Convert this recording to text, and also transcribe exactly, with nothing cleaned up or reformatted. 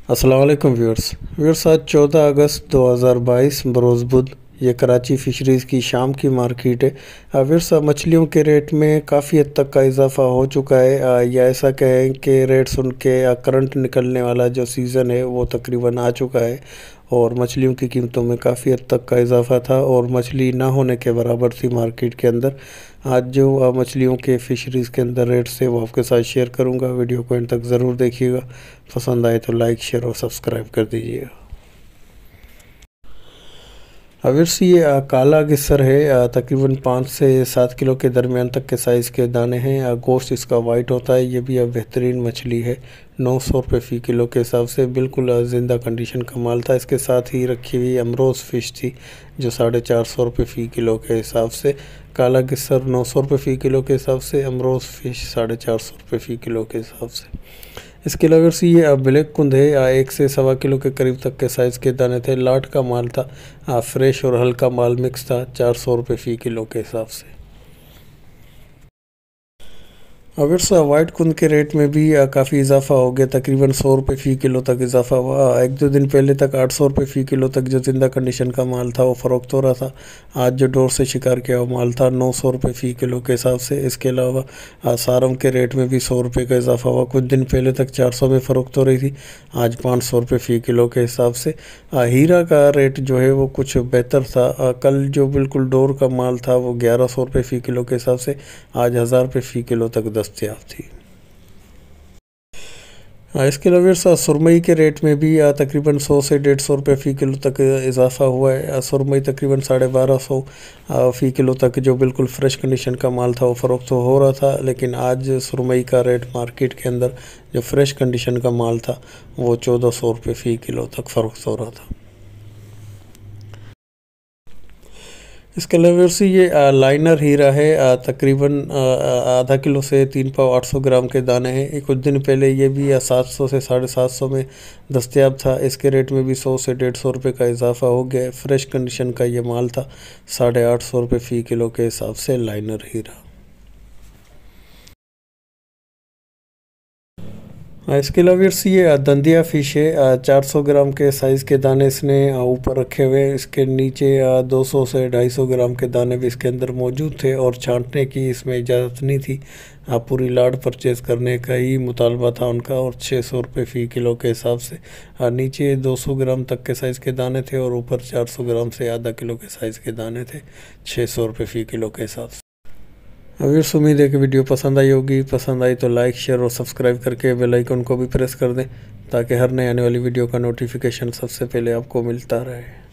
अस्सलाम वालेकुम viewers viewers आज चौदह अगस्त दो हज़ार बाईस बरोज़ बुध ये कराची फ़िशरीज़ की शाम की मार्केट है। व्यूअर्स मछलियों के रेट में काफ़ी हद तक का इजाफा हो चुका है, या ऐसा कहें कि रेट सुन के या करंट निकलने वाला जो सीज़न है वो तकरीबन आ चुका है और मछलियों की कीमतों में काफ़ी हद तक का इजाफा था और मछली ना होने के बराबर थी मार्केट के अंदर। आज जो मछलियों के फ़िशरीज़ के अंदर रेट्स थे वो आपके साथ शेयर करूंगा। वीडियो को एंड तक ज़रूर देखिएगा, पसंद आए तो लाइक शेयर और सब्सक्राइब कर दीजिएगा। व्यूअर्स ये काला गिस्सर है, तकरीबन पाँच से सात किलो के दरमियान तक के साइज़ के दाने हैं। गोश्त इसका वाइट होता है। ये भी अब बेहतरीन मछली है, नौ सौ रुपये फ़ी किलो के हिसाब से बिल्कुल ज़िंदा कंडीशन का माल था। इसके साथ ही रखी हुई अमरोज़ फ़िश थी जो साढ़े चार सौ रुपये फ़ी किलो के हिसाब से। काला गिस्सर नौ सौ रुपये फ़ी किलो के हिसाब से, अमरोज़ फ़िश साढ़े चार सौ रुपये फ़ी किलो के हिसाब से। इसके अलावा से ये ब्लैक कुंद है, एक से सवा किलो के करीब तक के साइज़ के दाने थे। लाट का माल था, फ्रेश और हल्का माल मिक्स था, चार सौ रुपये फ़ी किलो के हिसाब से। अवर्स वाइट कुंद के रेट में भी काफ़ी इजाफा हो गया, तकरीबन सौ रुपये फ़ी किलो तक इजाफा हुआ। एक दो दिन पहले तक आठ सौ रुपये फ़ी किलो तक जो ज़िंदा कंडीशन का माल था वो फ़रोख्त हो रहा था। आज जो डोर से शिकार किया हुआ माल था नौ सौ रुपये फ़ी किलो के हिसाब से। इसके अलावा सारम के रेट में भी सौ रुपये का इजाफा हुआ। कुछ दिन पहले तक चार सौ में फ़रोख्त हो रही थी, आज पाँच सौ रुपये फ़ी किलो के हिसाब से। हीरा का रेट जो है वो कुछ बेहतर था। कल जो बिल्कुल डोर का माल था वो ग्यारह सौ रुपये फ़ी किलो के हिसाब से, आज हज़ार रुपये फ़ी किलो तक दस्तयाब थी। इसके अलावा सुरमई के रेट में भी तकरीबन सौ से डेढ़ सौ रुपये फ़ी किलो तक इजाफा हुआ है। सुरमई तकरीबन साढ़े बारह सौ फ़ी किलो तक जो बिल्कुल फ्रेश कंडीशन का माल था वो फ़रोख्त हो रहा था, लेकिन आज सुरमई का रेट मार्केट के अंदर जो फ्रेश कंडीशन का माल था वो चौदह सौ रुपये फ़ी किलो तक फ़रोख्त हो रहा था। इसके अलावा से ये लाइनर हीरा है, तकरीबन आधा किलो से तीन पाव आठ सौ ग्राम के दाने हैं। कुछ दिन पहले ये भी सात सौ से साढ़े सात सौ में दस्तयाब था। इसके रेट में भी सौ से डेढ़ सौ रुपये का इजाफा हो गया। फ्रेश कंडीशन का ये माल था, साढ़े आठ सौ रुपये फ़ी किलो के हिसाब से लाइनर हीरा। इसके अलावा ये दंदिया फ़िश है, चार सौ ग्राम के साइज़ के दाने इसने ऊपर रखे हुए। इसके नीचे दो सौ से ढाई सौ ग्राम के दाने भी इसके अंदर मौजूद थे और छांटने की इसमें इजाज़त नहीं थी। पूरी लाट परचेज़ करने का ही मुतालबा था उनका और छः सौ रुपये फ़ी किलो के हिसाब से। नीचे दो सौ ग्राम तक के साइज़ के दाने थे और ऊपर चार सौ ग्राम से आधा किलो के साइज़ के दाने थे, छः सौ रुपये फ़ी किलो के हिसाब से। व्यूअर्स उम्मीद है कि वीडियो पसंद आई होगी। पसंद आई तो लाइक शेयर और सब्सक्राइब करके बेल आइकन को भी प्रेस कर दें ताकि हर नए आने वाली वीडियो का नोटिफिकेशन सबसे पहले आपको मिलता रहे।